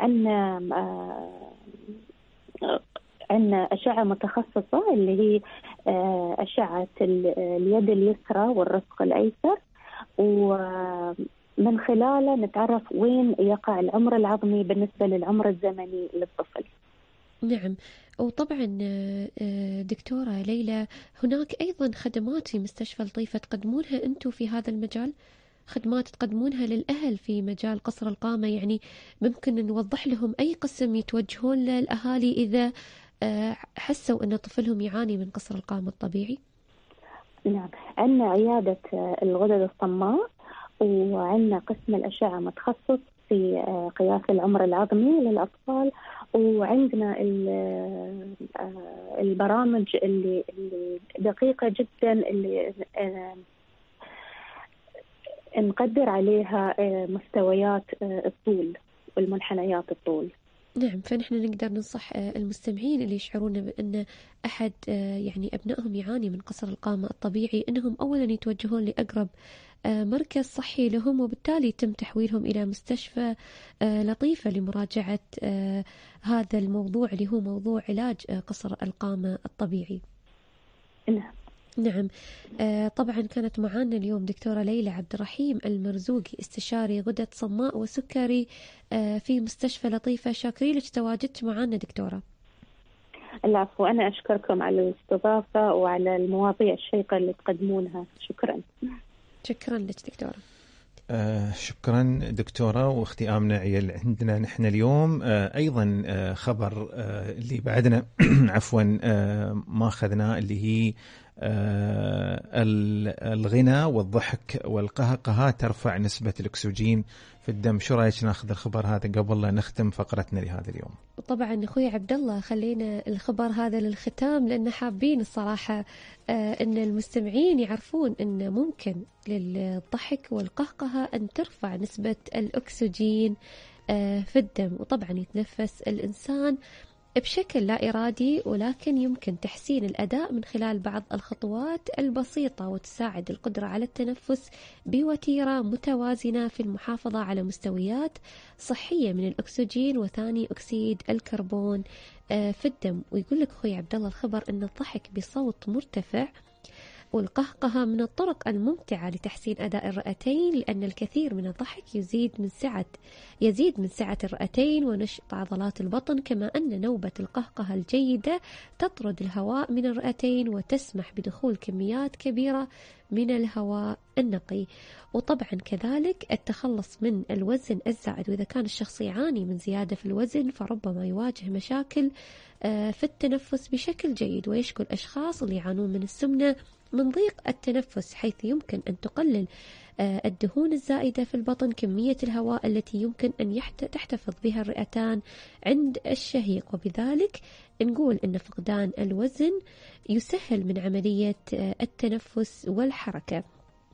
G: عندنا أشعة متخصصة اللي هي أشعة اليد اليسرى والرفق الأيسر، ومن خلاله نتعرف وين يقع العمر العظمي بالنسبة للعمر الزمني للطفل.
C: نعم. وطبعا دكتورة ليلى، هناك أيضا خدمات في مستشفى لطيفة تقدمونها أنتم في هذا المجال، خدمات تقدمونها للأهل في مجال قصر القامة، يعني ممكن نوضح لهم أي قسم يتوجهون للأهالي إذا حسوا أن طفلهم يعاني من قصر القامة الطبيعي؟
G: نعم، عندنا عيادة الغدد الصماء، وعندنا قسم الأشعة متخصص في قياس العمر العظمي للأطفال، وعندنا البرامج اللي دقيقة جدا اللي نقدر عليها مستويات الطول والمنحنيات الطول.
C: نعم، فنحن نقدر ننصح المستمعين اللي يشعرون بأن أحد يعني أبنائهم يعاني من قصر القامة الطبيعي أنهم أولا يتوجهون لأقرب مركز صحي لهم، وبالتالي يتم تحويلهم إلى مستشفى لطيفة لمراجعة هذا الموضوع اللي هو موضوع علاج قصر القامة الطبيعي. نعم. طبعا كانت معنا اليوم دكتورة ليلى عبد الرحيم المرزوقي، استشاري غدد صماء وسكري في مستشفى لطيفة. شاكرين لك تواجدت معنا دكتورة.
G: العفو، أنا أشكركم على الاستضافة وعلى المواضيع الشيقة اللي تقدمونها. شكرا.
C: شكرا لك دكتورة.
B: شكرا دكتورة. واختي آمنة عندنا نحن اليوم أيضا خبر اللي بعدنا عفوا ما أخذناه، اللي هي الغنى والضحك والقهقه ترفع نسبة الأكسجين في الدم. شو رأيك ناخذ الخبر هذا قبل لا نختم فقرتنا لهذا اليوم؟
C: طبعا أخوي عبد الله، خلينا الخبر هذا للختام، لأن حابين الصراحة أن المستمعين يعرفون أن ممكن للضحك والقهقه أن ترفع نسبة الأكسجين في الدم، وطبعا يتنفس الإنسان بشكل لا إرادي، ولكن يمكن تحسين الأداء من خلال بعض الخطوات البسيطة، وتساعد القدرة على التنفس بوتيرة متوازنة في المحافظة على مستويات صحية من الأكسجين وثاني أكسيد الكربون في الدم. ويقول لك أخوي عبد الله الخبر أن الضحك بصوت مرتفع والقهقهة من الطرق الممتعة لتحسين أداء الرئتين، لأن الكثير من الضحك يزيد من سعة الرئتين ونشط عضلات البطن، كما أن نوبة القهقهة الجيدة تطرد الهواء من الرئتين وتسمح بدخول كميات كبيرة من الهواء النقي. وطبعا كذلك التخلص من الوزن الزائد، وإذا كان الشخص يعاني من زيادة في الوزن فربما يواجه مشاكل في التنفس بشكل جيد. ويشكو الأشخاص اللي يعانون من السمنة من ضيق التنفس، حيث يمكن أن تقلل الدهون الزائدة في البطن كمية الهواء التي يمكن أن تحتفظ بها الرئتان عند الشهيق، وبذلك نقول أن فقدان الوزن يسهل من عملية التنفس والحركة.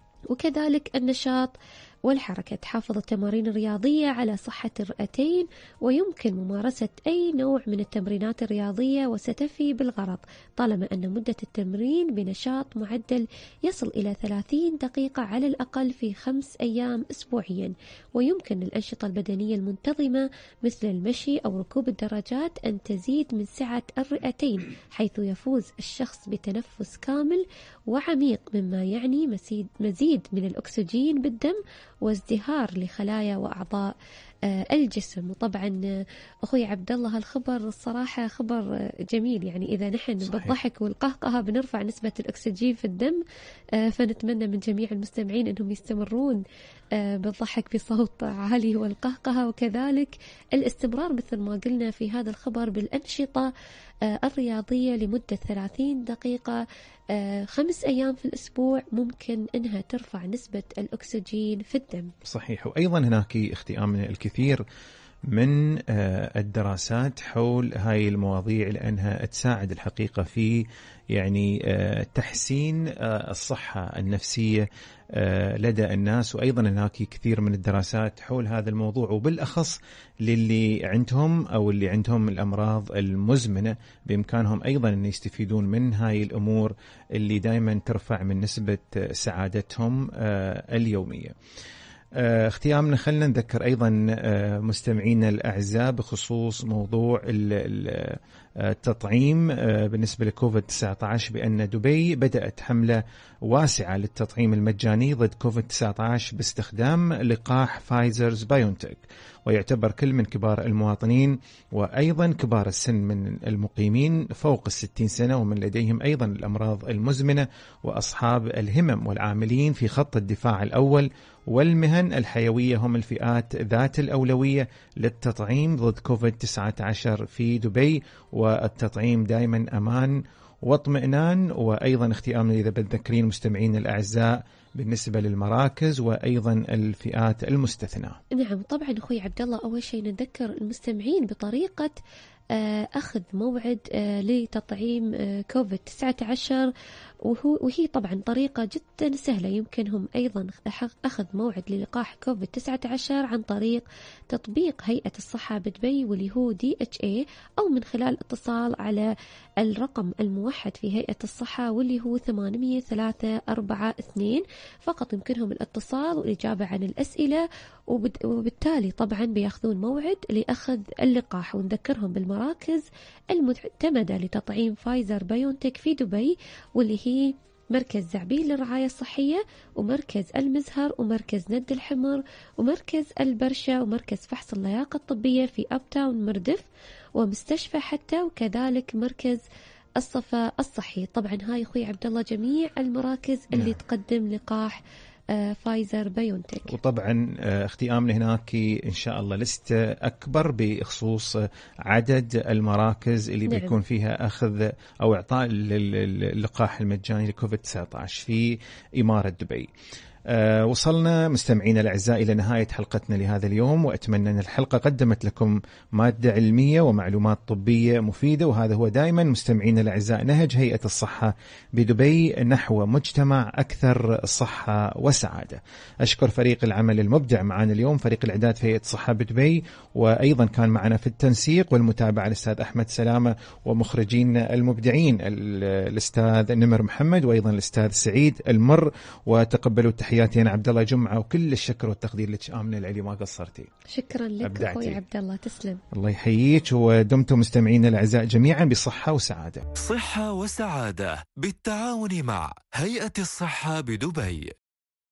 C: وكذلك النشاط والحركة. تحافظ التمارين الرياضية على صحة الرئتين، ويمكن ممارسة أي نوع من التمرينات الرياضية وستفي بالغرض، طالما أن مدة التمرين بنشاط معدل يصل إلى 30 دقيقة على الأقل في 5 أيام أسبوعيا. ويمكن الأنشطة البدنية المنتظمة مثل المشي أو ركوب الدراجات أن تزيد من سعة الرئتين، حيث يفوز الشخص بتنفس كامل وعميق، مما يعني مزيد من الأكسجين بالدم وازدهار لخلايا وأعضاء الجسم. وطبعا أخوي عبد الله هالخبر الصراحة خبر جميل، يعني إذا نحن بالضحك والقهقهة بنرفع نسبة الأكسجين في الدم، فنتمنى من جميع المستمعين أنهم يستمرون بالضحك بصوت عالي والقهقهة، وكذلك الاستمرار مثل ما قلنا في هذا الخبر بالأنشطة الرياضية لمدة 30 دقيقة 5 أيام في الأسبوع، ممكن أنها ترفع نسبة الأكسجين في الدم.
B: صحيح. وأيضا هناك اختي آمنة الكثير من الدراسات حول هاي المواضيع، لأنها تساعد الحقيقة في يعني تحسين الصحة النفسية لدى الناس. وأيضا هناك كثير من الدراسات حول هذا الموضوع، وبالأخص للي عندهم أو اللي عندهم الأمراض المزمنة بإمكانهم أيضا أن يستفيدون من هاي الأمور اللي دائما ترفع من نسبة سعادتهم اليومية. اختيامنا خلنا نذكر أيضا مستمعينا الأعزاء بخصوص موضوع التطعيم بالنسبة لكوفيد-19، بأن دبي بدأت حملة واسعة للتطعيم المجاني ضد كوفيد-19 باستخدام لقاح فايزرز بايونتك. ويعتبر كل من كبار المواطنين وأيضا كبار السن من المقيمين فوق 60 سنة ومن لديهم أيضا الأمراض المزمنة وأصحاب الهمم والعاملين في خط الدفاع الأول والمهن الحيوية هم الفئات ذات الأولوية للتطعيم ضد كوفيد-19 في دبي. والتطعيم دائما أمان واطمئنان. وأيضا اختيارنا إذا بتذكرين مستمعين الأعزاء بالنسبة للمراكز وأيضا الفئات المستثنى.
C: نعم طبعا أخوي عبد الله، أول شيء نذكر المستمعين بطريقة أخذ موعد لتطعيم كوفيد-19، وهي طبعا طريقة جدا سهلة. يمكنهم أيضا أخذ موعد للقاح كوفيد-19 عن طريق تطبيق هيئة الصحة بدبي واللي هو DHA، أو من خلال اتصال على الرقم الموحد في هيئة الصحة واللي هو 80342. فقط يمكنهم الاتصال والإجابة عن الأسئلة، وبالتالي طبعا بياخذون موعد لأخذ اللقاح. ونذكرهم بالمراكز المعتمدة لتطعيم فايزر بايونتك في دبي، واللي هي مركز زعبيل للرعاية الصحية، ومركز المزهر، ومركز ند الحمر، ومركز البرشا، ومركز فحص اللياقة الطبية في أبتاون مردف، ومستشفى حتى، وكذلك مركز الصفا الصحي. طبعا هاي أخوي عبد الله جميع المراكز اللي تقدم لقاح فايزر بايونتك.
B: وطبعا اختي آمنة هناك إن شاء الله لستة أكبر بخصوص عدد المراكز اللي نعم. بيكون فيها أخذ أو إعطاء اللقاح المجاني لكوفيد-19 في إمارة دبي. وصلنا مستمعينا الأعزاء إلى نهاية حلقتنا لهذا اليوم، وأتمنى أن الحلقة قدمت لكم مادة علمية ومعلومات طبية مفيدة، وهذا هو دائما مستمعينا الأعزاء نهج هيئة الصحة بدبي نحو مجتمع أكثر صحة وسعادة. أشكر فريق العمل المبدع معنا اليوم، فريق الإعداد في هيئة الصحة بدبي، وأيضا كان معنا في التنسيق والمتابعة الأستاذ أحمد سلامة، ومخرجين المبدعين الأستاذ نمر محمد وأيضا الأستاذ سعيد المر. وتقبلوا تحياتي أنا عبد الله جمعة، وكل الشكر والتقدير لك آمنة العلي، ما قصرتي.
C: شكرا لك أخوي عبد الله، تسلم.
B: الله يحييك، ودمتم مستمعين الأعزاء جميعا بصحة وسعادة.
H: صحة وسعادة بالتعاون مع هيئة الصحة بدبي.